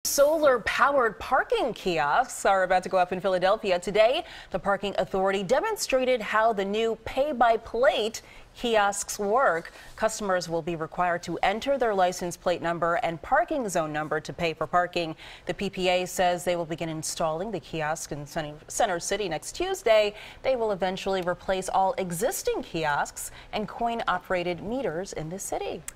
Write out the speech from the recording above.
Solar-powered parking kiosks are about to go up in Philadelphia. Today, the parking authority demonstrated how the new pay-by-plate kiosks work. Customers will be required to enter their license plate number and parking zone number to pay for parking. The PPA says they will begin installing the kiosk in Center City next Tuesday. They will eventually replace all existing kiosks and coin-operated meters in the city.